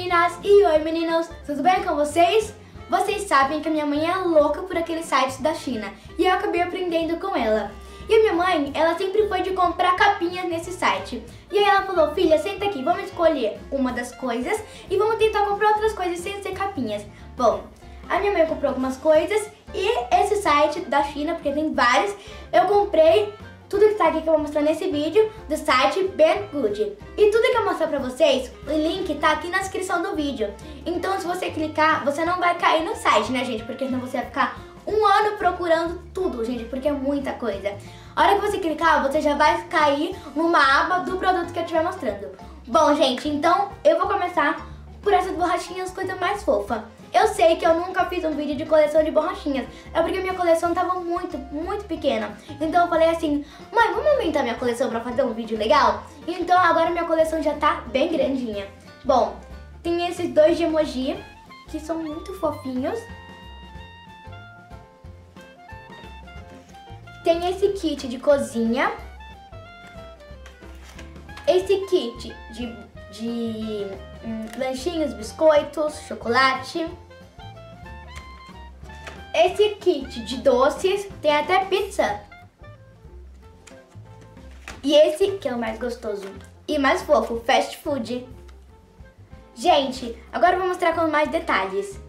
meninas e oi meninos, tudo bem com vocês? Vocês sabem que a minha mãe é louca por aqueles sites da China e eu acabei aprendendo com ela. E a minha mãe, ela sempre foi de comprar capinhas nesse site. E aí ela falou, filha, senta aqui, vamos escolher uma das coisas e vamos tentar comprar outras coisas sem ser capinhas. Bom, a minha mãe comprou algumas coisas e esse site da China, porque tem vários, eu comprei tudo que tá aqui que eu vou mostrar nesse vídeo do site Banggood. E tudo que eu mostrar pra vocês, o link tá aqui na descrição do vídeo. Então se você clicar, você não vai cair no site, né gente? Porque senão você vai ficar um ano procurando tudo, gente, porque é muita coisa. A hora que você clicar, você já vai cair numa aba do produto que eu estiver mostrando. Bom, gente, então eu vou começar por essas borrachinhas, coisa mais fofa. Eu sei que eu nunca fiz um vídeo de coleção de borrachinhas, é porque minha coleção tava muito pequena. Então eu falei assim, mãe, vamos aumentar minha coleção pra fazer um vídeo legal? Então agora minha coleção já tá bem grandinha. Bom, tem esses dois de emoji, que são muito fofinhos. Tem esse kit de cozinha. Esse kit de lanchinhos, biscoitos, chocolate. Esse kit de doces, tem até pizza. E esse que é o mais gostoso e mais fofo, fast food. Gente, agora eu vou mostrar com mais detalhes.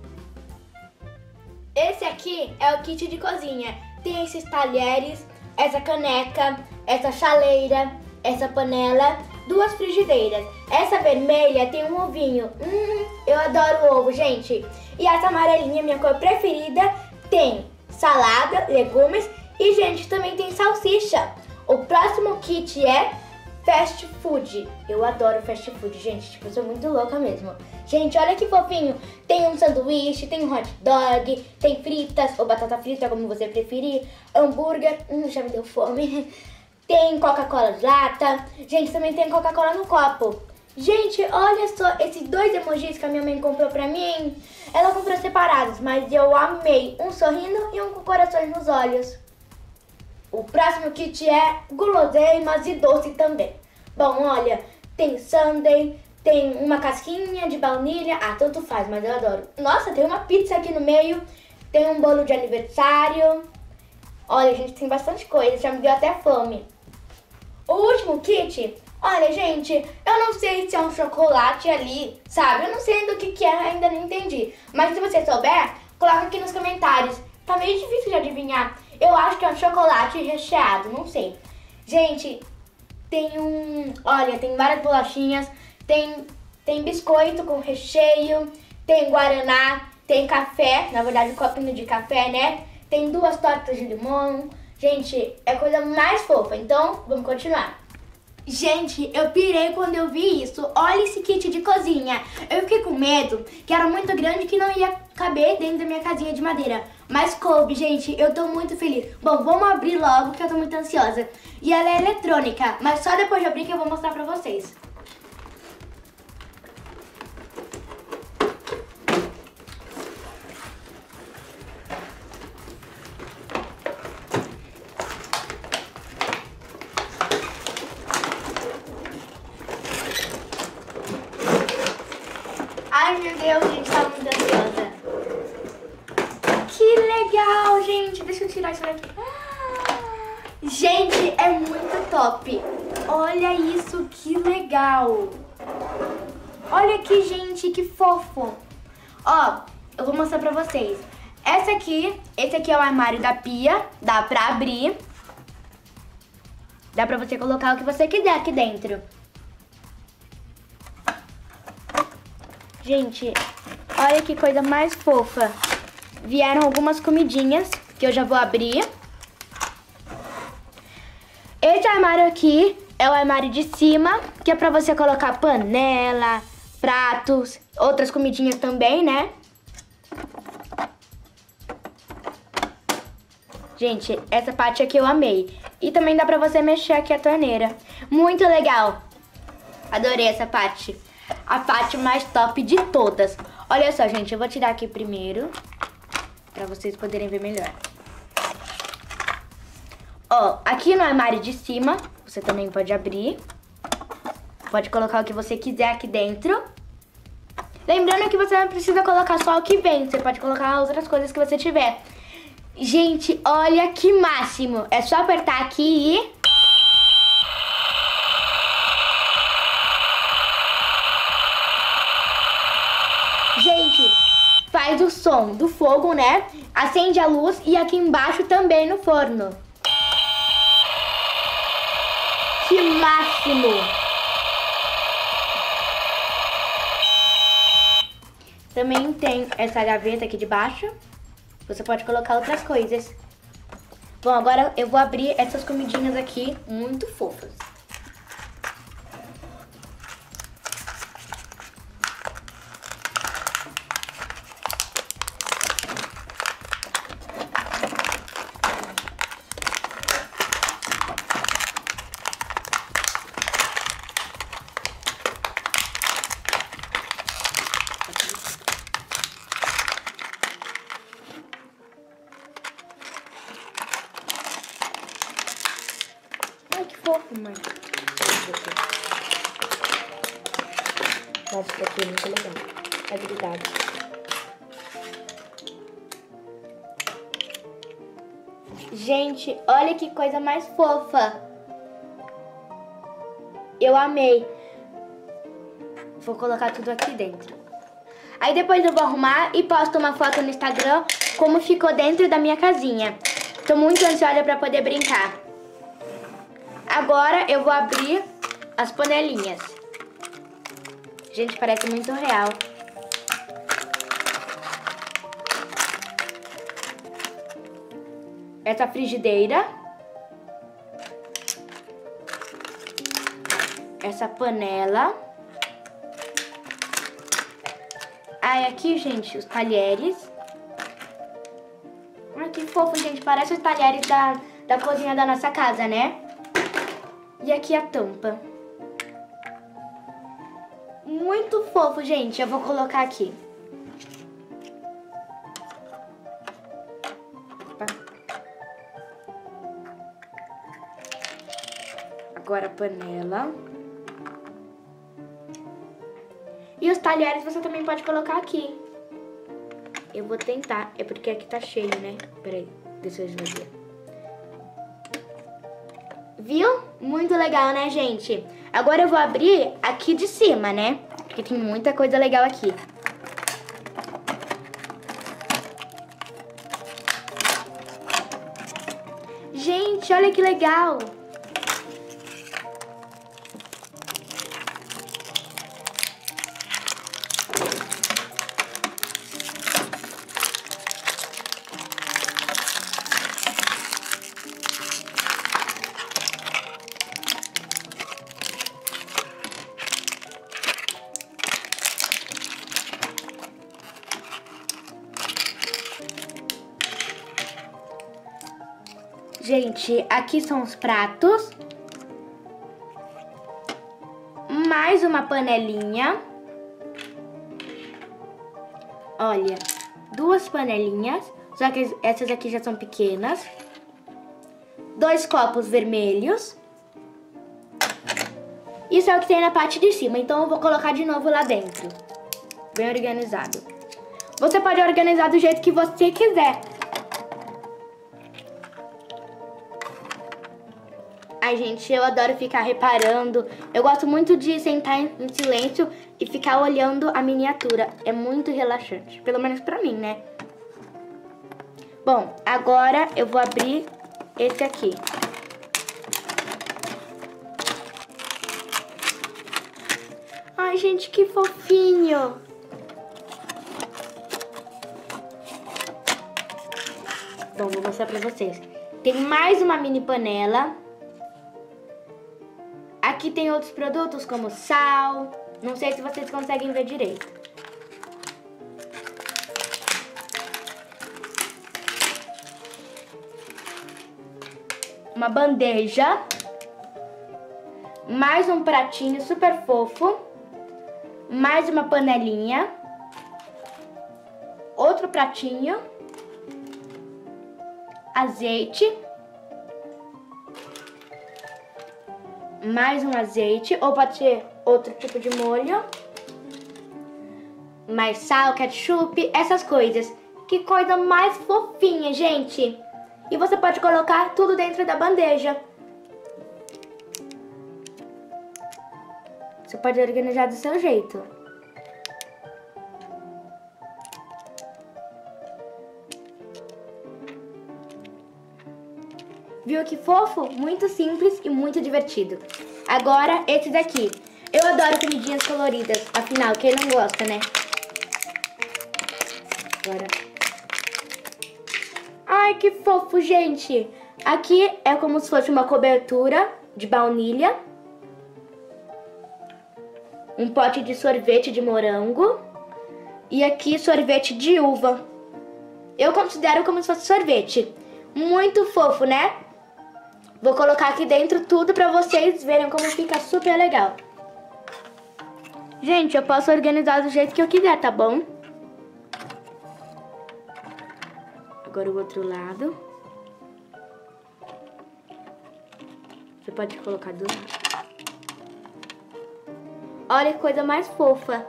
Esse aqui é o kit de cozinha. Tem esses talheres, essa caneca, essa chaleira, essa panela, duas frigideiras. Essa vermelha tem um ovinho. Eu adoro ovo, gente. E essa amarelinha, minha cor preferida, tem salada, legumes e, gente, também tem salsicha. O próximo kit é fast food. Eu adoro fast food, gente. Tipo, eu sou muito louca mesmo. Gente, olha que fofinho. Tem um sanduíche, tem um hot dog, tem fritas ou batata frita, como você preferir. Hambúrguer, já me deu fome. Tem Coca-Cola de lata. Gente, também tem Coca-Cola no copo. Gente, olha só esses dois emojis que a minha mãe comprou pra mim. Ela comprou separados, mas eu amei. Um sorrindo e um com corações nos olhos. O próximo kit é guloseimas e doce também. Bom, olha, tem sundae, tem uma casquinha de baunilha. Ah, tanto faz, mas eu adoro. Nossa, tem uma pizza aqui no meio. Tem um bolo de aniversário. Olha, gente, tem bastante coisa. Já me deu até fome. O último kit, olha, gente, eu não sei se é um chocolate ali, sabe? Eu não sei ainda o que é, ainda não entendi. Mas se você souber, coloca aqui nos comentários. Tá meio difícil de adivinhar. Eu acho que é um chocolate recheado, não sei. Gente, tem olha, tem várias bolachinhas, tem biscoito com recheio, tem guaraná, tem café, na verdade um copinho de café, né? Tem duas tortas de limão. Gente, é a coisa mais fofa, então vamos continuar. Gente, eu pirei quando eu vi isso. Olha esse kit de cozinha. Eu fiquei com medo que era muito grande, que não ia caber dentro da minha casinha de madeira. Mas coube, gente, eu tô muito feliz. Bom, vamos abrir logo, que eu tô muito ansiosa. E ela é eletrônica, mas só depois de abrir que eu vou mostrar pra vocês. Ai, meu Deus, gente, tá muito ansiosa. Que legal, gente. Deixa eu tirar isso daqui. Gente, é muito top. Olha isso, que legal. Olha aqui, gente, que fofo. Ó, eu vou mostrar pra vocês. Esse aqui é o armário da pia. Dá pra abrir. Dá pra você colocar o que você quiser aqui dentro. Gente, olha que coisa mais fofa. Vieram algumas comidinhas que eu já vou abrir. Esse armário aqui é o armário de cima, que é pra você colocar panela, pratos, outras comidinhas também, né? Gente, essa parte aqui eu amei. E também dá pra você mexer aqui a torneira. Muito legal. Adorei essa parte. A parte mais top de todas. Olha só, gente, eu vou tirar aqui primeiro, pra vocês poderem ver melhor. Ó, aqui no armário de cima, você também pode abrir. Pode colocar o que você quiser aqui dentro. Lembrando que você não precisa colocar só o que vem, você pode colocar outras coisas que você tiver. Gente, olha que máximo! É só apertar aqui e... Gente, faz o som do fogo, né? Acende a luz e aqui embaixo também no forno. Que máximo! Também tem essa gaveta aqui de baixo. Você pode colocar outras coisas. Bom, agora eu vou abrir essas comidinhas aqui muito fofas. Ai, que fofo, mãe. Nossa, isso aqui é muito legal. É verdade. Gente, olha que coisa mais fofa. Eu amei. Vou colocar tudo aqui dentro. Aí depois eu vou arrumar e posto uma foto no Instagram como ficou dentro da minha casinha. Tô muito ansiosa pra poder brincar. Agora eu vou abrir as panelinhas. Gente, parece muito real. Essa frigideira. Essa panela. Aí aqui, gente, os talheres. Ai, que fofo, gente. Parece os talheres da cozinha da nossa casa, né? E aqui a tampa. Muito fofo, gente. Eu vou colocar aqui. Opa. Agora a panela. E os talheres você também pode colocar aqui. Eu vou tentar. É porque aqui tá cheio, né? Peraí, deixa eu esvaziar. Viu? Muito legal, né, gente? Agora eu vou abrir aqui de cima, né? Porque tem muita coisa legal aqui. Gente, olha que legal! Gente, aqui são os pratos. Mais uma panelinha. Olha, duas panelinhas. Só que essas aqui já são pequenas. 2 copos vermelhos. Isso é o que tem na parte de cima. Então eu vou colocar de novo lá dentro. Bem organizado. Você pode organizar do jeito que você quiser. Ai, gente, eu adoro ficar reparando. Eu gosto muito de sentar em silêncio e ficar olhando a miniatura. É muito relaxante. Pelo menos pra mim, né? Bom, agora eu vou abrir esse aqui. Ai, gente, que fofinho. Bom, vou mostrar pra vocês. Tem mais uma mini panela. Aqui tem outros produtos como sal. Não sei se vocês conseguem ver direito. Uma bandeja. Mais um pratinho super fofo. Mais uma panelinha. Outro pratinho. Azeite. Mais um azeite, ou pode ser outro tipo de molho. mais sal, ketchup, essas coisas. Que coisa mais fofinha, gente. E você pode colocar tudo dentro da bandeja. Você pode organizar do seu jeito. Viu que fofo? Muito simples e muito divertido. Agora, esse daqui. Eu adoro comidinhas coloridas. Afinal, quem não gosta, né? Agora. Ai, que fofo, gente. Aqui é como se fosse uma cobertura de baunilha. Um pote de sorvete de morango. E aqui sorvete de uva. Eu considero como se fosse sorvete. Muito fofo, né? Vou colocar aqui dentro tudo pra vocês verem como fica super legal. Gente, eu posso organizar do jeito que eu quiser, tá bom? Agora o outro lado. Você pode colocar do lado. Olha que coisa mais fofa.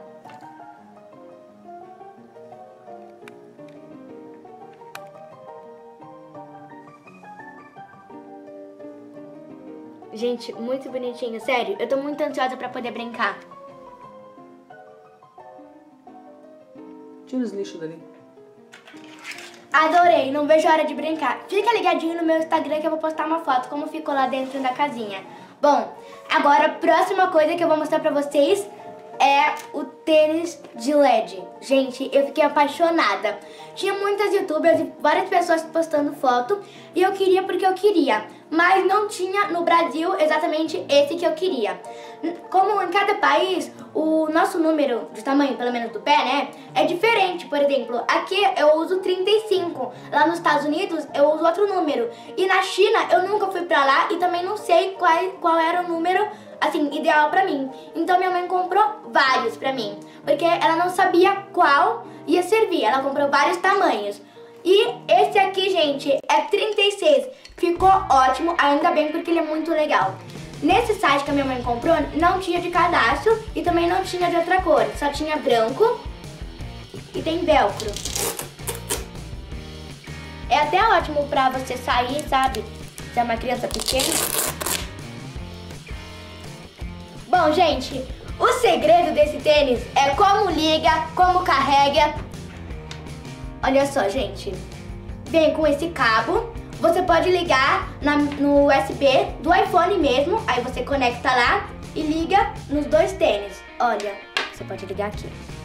Gente, muito bonitinho. Sério, eu tô muito ansiosa pra poder brincar. Tira os lixos dali. Adorei, não vejo a hora de brincar. Fica ligadinho no meu Instagram que eu vou postar uma foto como ficou lá dentro da casinha. Bom, agora a próxima coisa que eu vou mostrar pra vocês é o tênis de LED. Gente, eu fiquei apaixonada. Tinha muitas youtubers e várias pessoas postando foto e eu queria porque eu queria, mas não tinha no Brasil exatamente esse que eu queria. Como em cada país, o nosso número de tamanho, pelo menos do pé, né, é diferente. Por exemplo, aqui eu uso 35, lá nos Estados Unidos eu uso outro número. E na China eu nunca fui pra lá e também não sei qual era o número, assim, ideal pra mim. Então minha mãe comprou vários pra mim, porque ela não sabia qual ia servir. Ela comprou vários tamanhos. E esse aqui, gente, é 36. Ficou ótimo, ainda bem porque ele é muito legal. Nesse site que a minha mãe comprou, não tinha de cadastro e também não tinha de outra cor. Só tinha branco e tem velcro. É até ótimo pra você sair, sabe? Se é uma criança pequena. Bom, gente, o segredo desse tênis é como liga, como carrega. Olha só, gente. Vem com esse cabo. Você pode ligar no USB do iPhone mesmo. Aí você conecta lá e liga nos dois tênis. Olha, você pode ligar aqui.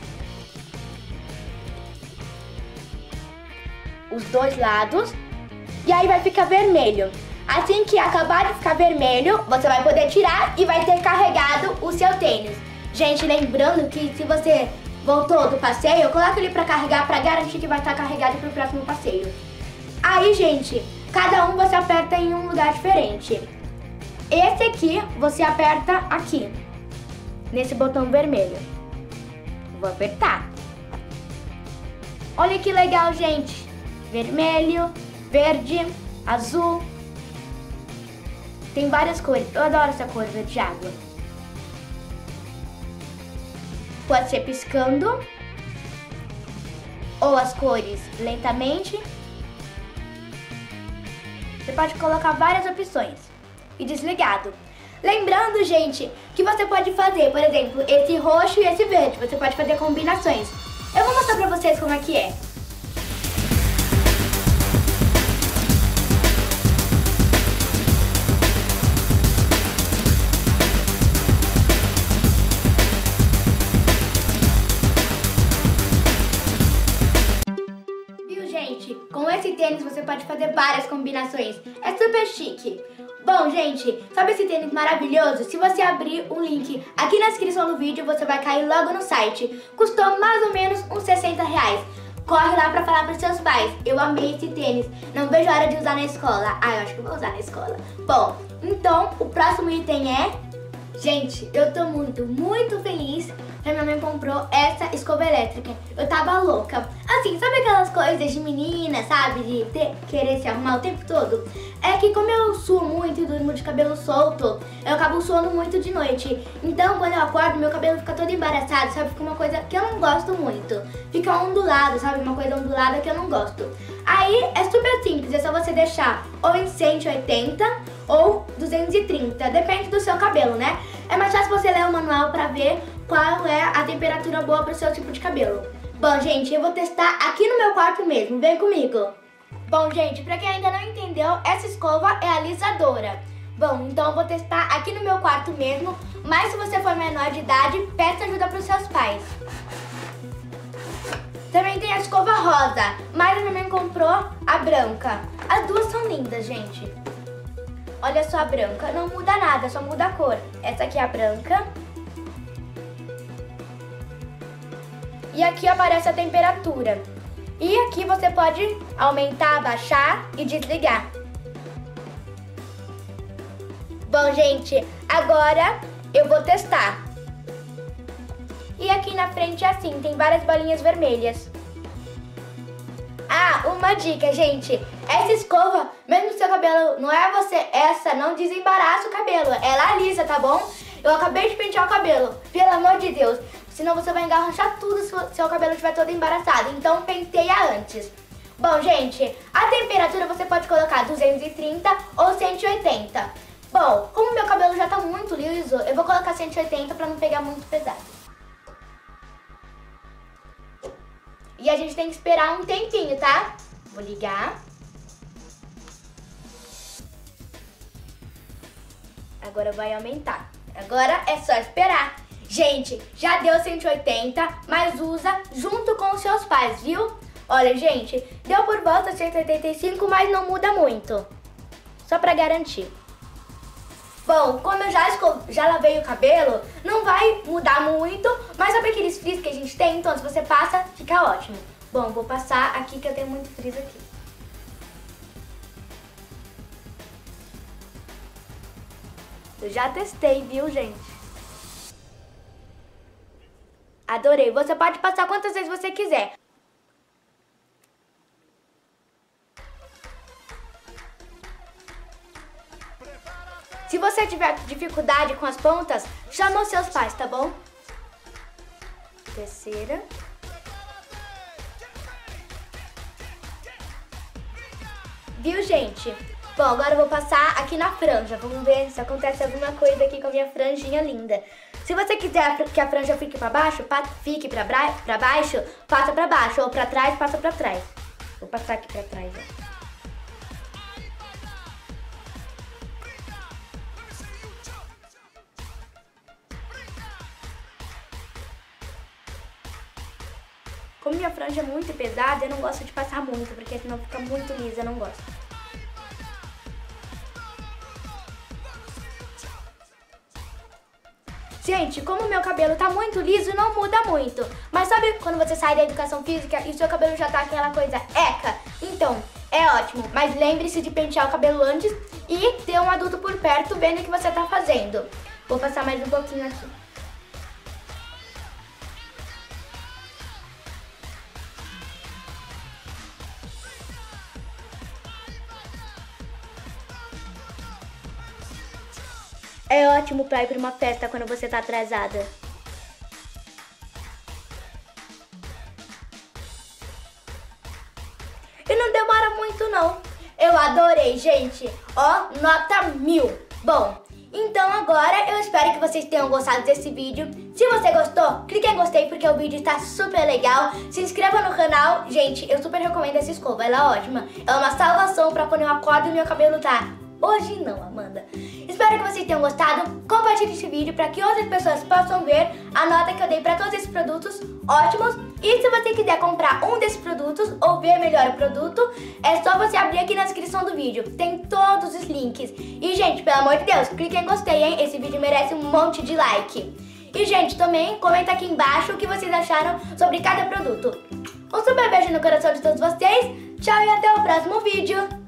Os dois lados. E aí vai ficar vermelho. Assim que acabar de ficar vermelho, você vai poder tirar e vai ter carregado o seu tênis. Gente, lembrando que se você voltou do passeio, coloca ele pra carregar pra garantir que vai estar carregado pro próximo passeio. Aí, gente, cada um você aperta em um lugar diferente. Esse aqui, você aperta aqui, nesse botão vermelho. Vou apertar. Olha que legal, gente. Vermelho, verde, azul. Tem várias cores. Eu adoro essa cor verde água. Pode ser piscando. Ou as cores lentamente. Você pode colocar várias opções. E desligado. Lembrando, gente, que você pode fazer, por exemplo, esse roxo e esse verde. Você pode fazer combinações. Eu vou mostrar pra vocês como é que é. Com esse tênis você pode fazer várias combinações. É super chique. Bom, gente, sabe esse tênis maravilhoso? Se você abrir o link aqui na descrição do vídeo, você vai cair logo no site. Custou mais ou menos uns 60 reais. Corre lá pra falar pros seus pais. Eu amei esse tênis. Não vejo a hora de usar na escola. Ah, eu acho que eu vou usar na escola. Bom, então o próximo item é Gente, eu tô muito feliz que a minha mãe comprou essa escova elétrica. Eu tava louca. Assim, sabe aquelas coisas de menina, sabe? De querer se arrumar o tempo todo? É que como eu suo muito e durmo de cabelo solto, eu acabo suando muito de noite. Então, quando eu acordo, meu cabelo fica todo embaraçado, sabe? Fica uma coisa que eu não gosto muito. Fica ondulado, sabe? Uma coisa ondulada que eu não gosto. Aí, é super simples. É só você deixar ou em 180 ou 230, depende do seu cabelo, né? É mais fácil você ler o manual pra ver qual é a temperatura boa pro seu tipo de cabelo. Bom, gente, eu vou testar aqui no meu quarto mesmo, vem comigo. Bom, gente, pra quem ainda não entendeu, essa escova é alisadora. Bom, então eu vou testar aqui no meu quarto mesmo, mas se você for menor de idade, peça ajuda pros seus pais. Também tem a escova rosa, mas a minha mãe comprou a branca. As duas são lindas, gente. Olha só a branca, não muda nada, só muda a cor. Essa aqui é a branca. E aqui aparece a temperatura. E aqui você pode aumentar, abaixar e desligar. Bom, gente, agora eu vou testar. E aqui na frente é assim, tem várias bolinhas vermelhas. Ah, uma dica, gente. Essa escova, mesmo se seu cabelo não é essa, não desembaraça o cabelo. Ela alisa, tá bom? Eu acabei de pentear o cabelo, pelo amor de Deus. Senão você vai engarranchar tudo se seu cabelo estiver todo embaraçado. Então penteia antes. Bom, gente, a temperatura você pode colocar 230 ou 180. Bom, como meu cabelo já tá muito liso, eu vou colocar 180 pra não pegar muito pesado. E a gente tem que esperar um tempinho, tá? Vou ligar. Agora vai aumentar. Agora é só esperar. Gente, já deu 180, mas usa junto com os seus pais, viu? Olha, gente, deu por volta de 185, mas não muda muito. Só pra garantir. Bom, como eu já lavei o cabelo, não vai mudar muito, mas sabe aqueles frizz que a gente tem? Então, se você passa, fica ótimo. Bom, vou passar aqui que eu tenho muito frizz aqui. Eu já testei, viu, gente? Adorei. Você pode passar quantas vezes você quiser. Se você tiver dificuldade com as pontas, chama os seus pais, tá bom? Terceira. Viu, gente? Bom, agora eu vou passar aqui na franja. Vamos ver se acontece alguma coisa aqui com a minha franjinha linda. Se você quiser que a franja fique pra baixo, fique pra baixo, passa pra baixo. Ou pra trás, passa pra trás. Vou passar aqui pra trás, ó. Como minha franja é muito pesada, eu não gosto de passar muito, porque senão fica muito lisa, eu não gosto. Gente, como o meu cabelo tá muito liso, não muda muito. Mas sabe quando você sai da educação física e o seu cabelo já tá aquela coisa eca? Então, é ótimo. Mas lembre-se de pentear o cabelo antes e ter um adulto por perto vendo o que você tá fazendo. Vou passar mais um pouquinho aqui. É ótimo pra ir pra uma festa quando você tá atrasada. E não demora muito não. Eu adorei, gente. Ó, nota 1000. Bom, então agora eu espero que vocês tenham gostado desse vídeo. Se você gostou, clique em gostei porque o vídeo está super legal. Se inscreva no canal. Gente, eu super recomendo essa escova, ela é ótima. É uma salvação pra quando eu acordo e meu cabelo tá... Hoje não, Amanda. Espero que vocês tenham gostado. Compartilhe esse vídeo para que outras pessoas possam ver a nota que eu dei para todos esses produtos ótimos. E se você quiser comprar um desses produtos ou ver melhor o produto, é só você abrir aqui na descrição do vídeo. Tem todos os links. E, gente, pelo amor de Deus, clique em gostei, hein? Esse vídeo merece um monte de like. E, gente, também comenta aqui embaixo o que vocês acharam sobre cada produto. Um super beijo no coração de todos vocês. Tchau e até o próximo vídeo.